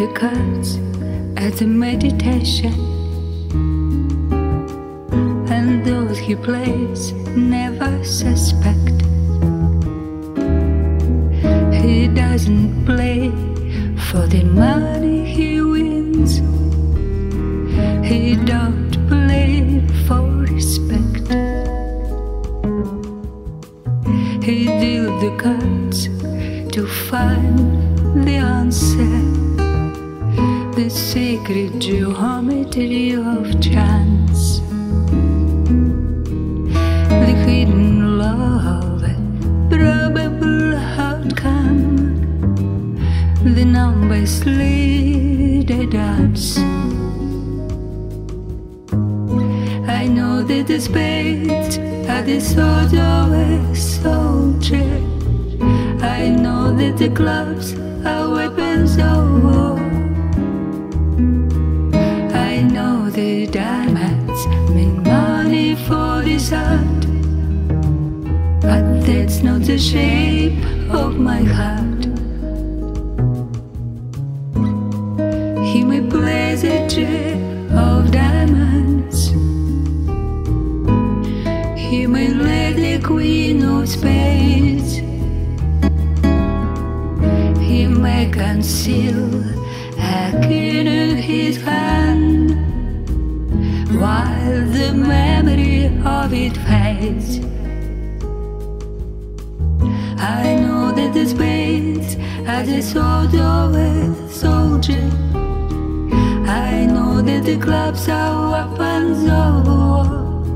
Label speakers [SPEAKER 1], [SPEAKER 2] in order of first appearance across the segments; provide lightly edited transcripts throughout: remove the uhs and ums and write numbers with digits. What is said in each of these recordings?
[SPEAKER 1] the cards at the meditation, and those he plays never suspect. He doesn't play for the money he wins. He don't play for respect. He deals the cards to find the answer, the sacred geometry of chance, the hidden love, probable outcome, the numbers lead a dance. I know that the spades are the sword of a soldier. I know that the clubs are weapons of war. I know the diamonds mean money for this art, but that's not the shape of my heart. He may play the jack of diamonds, he may lay the queen of spades, he may conceal a king in his hand, while the memory of it fades. I know that the spades are the sword of a soldier. I know that the clubs are weapons of war.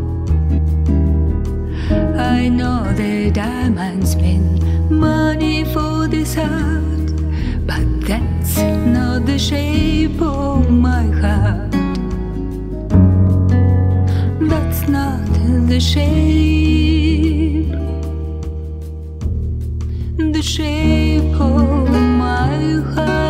[SPEAKER 1] I know the diamonds mean money for this art, but that's not the shape of my heart. That's not the shape of my heart.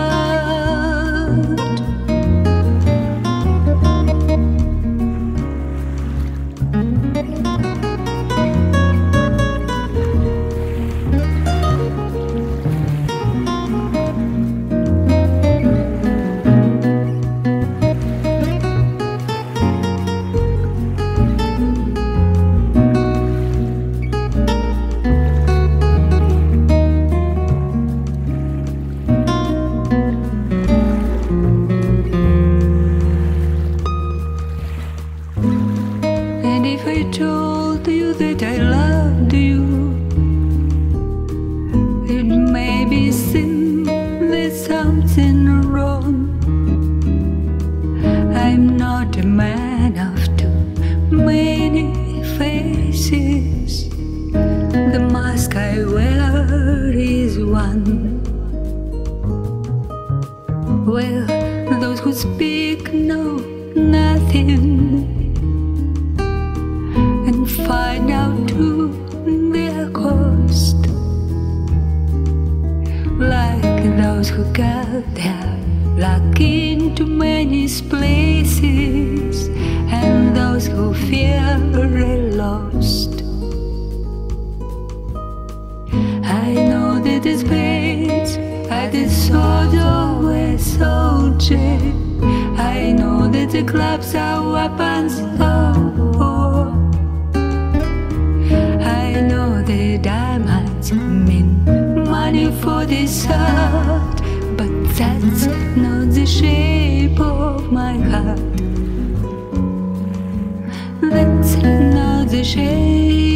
[SPEAKER 1] If I told you that I loved you, it maybe seem there's something wrong. I'm not a man of too many faces. The mask I wear is one. Well, those who speak know nothing and find out to their cost, like those who got their luck into many places, and those who fear lost. I know that the spades are the sword of a soldier. I know that the clubs are weapons of war. I know the diamonds mean money for this art, but that's not the shape of my heart. That's not the shape